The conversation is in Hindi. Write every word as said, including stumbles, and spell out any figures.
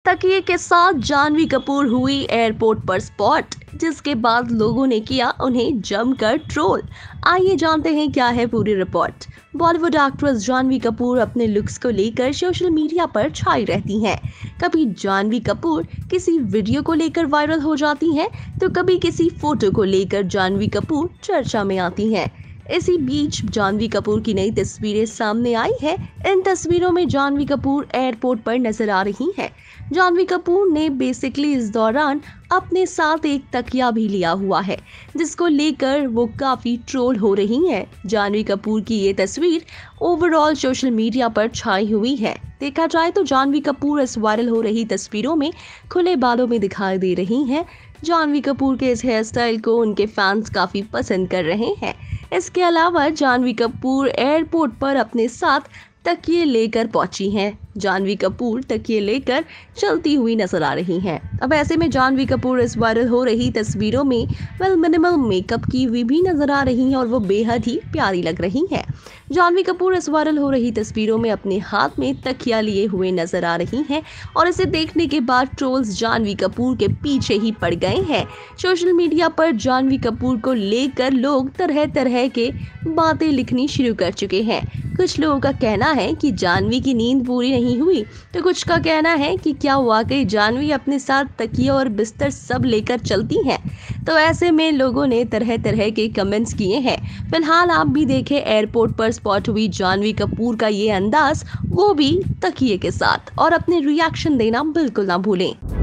तकिए के साथ जानवी कपूर हुई एयरपोर्ट पर स्पॉट, जिसके बाद लोगों ने किया उन्हें जमकर ट्रोल। आइए जानते हैं क्या है पूरी रिपोर्ट। बॉलीवुड एक्ट्रेस जानवी कपूर अपने लुक्स को लेकर सोशल मीडिया पर छाई रहती हैं। कभी जानवी कपूर किसी वीडियो को लेकर वायरल हो जाती हैं, तो कभी किसी फोटो को लेकर जानवी कपूर चर्चा में आती हैं। इसी बीच जानवी कपूर की नई तस्वीरें सामने आई है। इन तस्वीरों में जानवी कपूर एयरपोर्ट पर नजर आ रही हैं। जानवी कपूर ने बेसिकली इस दौरान अपने साथ एक तकिया भी लिया हुआ है, जिसको लेकर वो काफी ट्रोल हो रही हैं। जानवी कपूर की ये तस्वीर ओवरऑल सोशल मीडिया पर छाई हुई है। देखा जाए तो जानवी कपूर इस वायरल हो रही तस्वीरों में खुले बालों में दिखाई दे रही हैं। जानवी कपूर के इस हेयर स्टाइल को उनके फैंस काफी पसंद कर रहे हैं। इसके अलावा जानवी कपूर एयरपोर्ट पर अपने साथ तकिए लेकर पहुंची हैं। जानवी कपूर तकिए लेकर चलती हुई नजर आ रही हैं। अब ऐसे में जानवी कपूर इस वायरल हो रही तस्वीरों में वेल मिनिमल मेकअप की हुई भी नजर आ रही हैं और वो बेहद ही प्यारी लग रही हैं। जानवी कपूर इस वायरल हो रही तस्वीरों में अपने हाथ में तकिया लिए हुए नजर आ रही हैं और इसे देखने के बाद ट्रोल्स जानवी कपूर के पीछे ही पड़ गए हैं। सोशल मीडिया पर जानवी कपूर को लेकर लोग तरह तरह के बातें लिखनी शुरू कर चुके हैं। कुछ लोगों का कहना है कि जानवी की नींद पूरी नहीं हुई, तो कुछ का कहना है कि क्या वाकई जानवी अपने साथ तकिया और बिस्तर सब लेकर चलती हैं। तो ऐसे में लोगों ने तरह तरह के कमेंट्स किए हैं। फिलहाल आप भी देखें एयरपोर्ट पर स्पॉट हुई जानवी कपूर का ये अंदाज, वो भी तकिए के साथ, और अपने रिएक्शन देना बिल्कुल ना भूलें।